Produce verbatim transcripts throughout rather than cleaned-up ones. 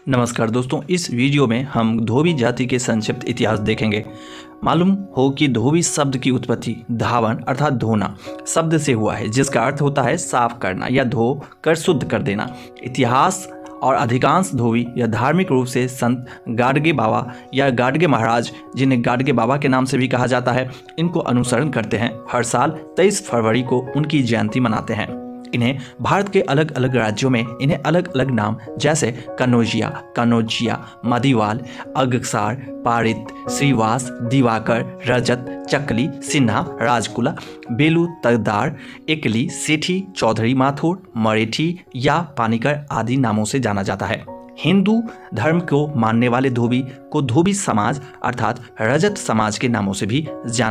नमस्कार दोस्तों, इस वीडियो में हम धोबी जाति के संक्षिप्त इतिहास देखेंगे। मालूम हो कि धोबी शब्द की उत्पत्ति धावन अर्थात धोना शब्द से हुआ है, जिसका अर्थ होता है साफ करना या धो कर शुद्ध कर देना। इतिहास और अधिकांश धोबी या धार्मिक रूप से संत गाडगे बाबा या गाडगे महाराज, जिन्हें गाडगे बाबा के नाम से भी कहा जाता है, इनको अनुसरण करते हैं। हर साल तेईस फरवरी को उनकी जयंती मनाते हैं। इन्हें भारत के अलग अलग राज्यों में इन्हें अलग अलग नाम जैसे कनौजिया, कनौजिया, मदीवाल, अगसार, पारित, श्रीवास, दिवाकर, रजत, चकली, सिन्हा, राजकुला, बेलू, तगदार, एकली, सेठी, चौधरी माथुर, मरेठी या पानीकर आदि नामों से जाना जाता है। हिंदू धर्म को मानने वाले धोबी को धोबी समाज अर्थात रजत समाज के नामों से भी जाना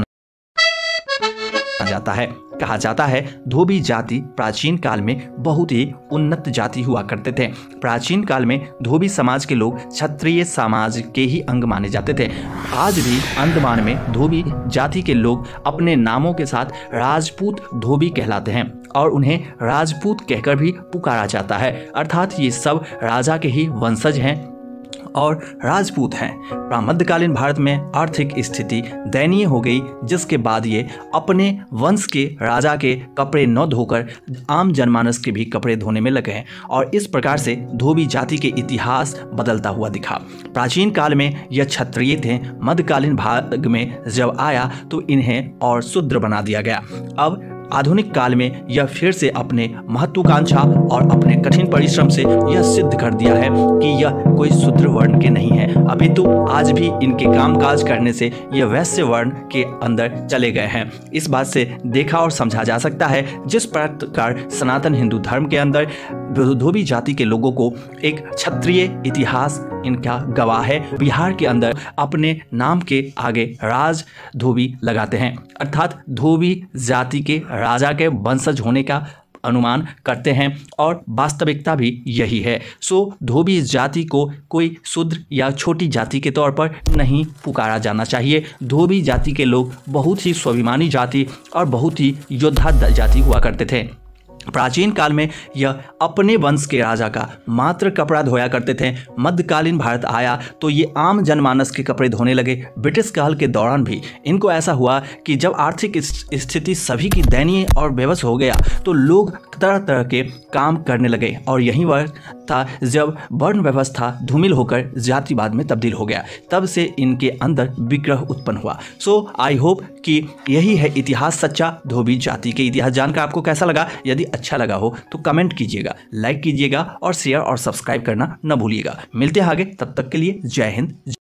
जाता है। कहा जाता है धोबी जाति प्राचीन काल में बहुत ही उन्नत जाति हुआ करते थे। प्राचीन काल में धोबी समाज के लोग क्षत्रिय समाज के ही अंग माने जाते थे। आज भी अंडमान में धोबी जाति के लोग अपने नामों के साथ राजपूत धोबी कहलाते हैं और उन्हें राजपूत कहकर भी पुकारा जाता है, अर्थात ये सब राजा के ही वंशज हैं और राजपूत हैं। मध्यकालीन भारत में आर्थिक स्थिति दयनीय हो गई, जिसके बाद ये अपने वंश के राजा के कपड़े न धोकर आम जनमानस के भी कपड़े धोने में लगे हैं और इस प्रकार से धोबी जाति के इतिहास बदलता हुआ दिखा। प्राचीन काल में यह क्षत्रिय थे, मध्यकालीन भाग में जब आया तो इन्हें और शूद्र बना दिया गया। अब आधुनिक काल में यह फिर से अपने महत्वाकांक्षा और अपने कठिन परिश्रम से यह सिद्ध कर दिया है कि यह कोई शूद्र वर्ण के नहीं है, अभी तो आज भी इनके कामकाज करने से यह वैश्य वर्ण के अंदर चले गए हैं। इस बात से देखा और समझा जा सकता है जिस प्रकार सनातन हिंदू धर्म के अंदर धोबी जाति के लोगों को एक क्षत्रिय इतिहास इनका गवाह है। बिहार के अंदर अपने नाम के आगे राज धोबी लगाते हैं, अर्थात धोबी जाति के राजा के वंशज होने का अनुमान करते हैं और वास्तविकता भी यही है। सो धोबी जाति को कोई शूद्र या छोटी जाति के तौर पर नहीं पुकारा जाना चाहिए। धोबी जाति के लोग बहुत ही स्वाभिमानी जाति और बहुत ही योद्धा जाति हुआ करते थे। प्राचीन काल में यह अपने वंश के राजा का मात्र कपड़ा धोया करते थे। मध्यकालीन भारत आया तो ये आम जनमानस के कपड़े धोने लगे। ब्रिटिश काल के दौरान भी इनको ऐसा हुआ कि जब आर्थिक स्थिति सभी की दयनीय और बेबस हो गया तो लोग तरह तरह के काम करने लगे और यही वह था जब वर्ण व्यवस्था धूमिल होकर जातिवाद में तब्दील हो गया। तब से इनके अंदर विग्रह उत्पन्न हुआ। सो आई होप कि यही है इतिहास सच्चा। धोबी जाति के इतिहास जानकर आपको कैसा लगा? यदि अच्छा लगा हो तो कमेंट कीजिएगा, लाइक कीजिएगा और शेयर और सब्सक्राइब करना न भूलिएगा। मिलते हैं आगे, तब तक के लिए जय हिंद।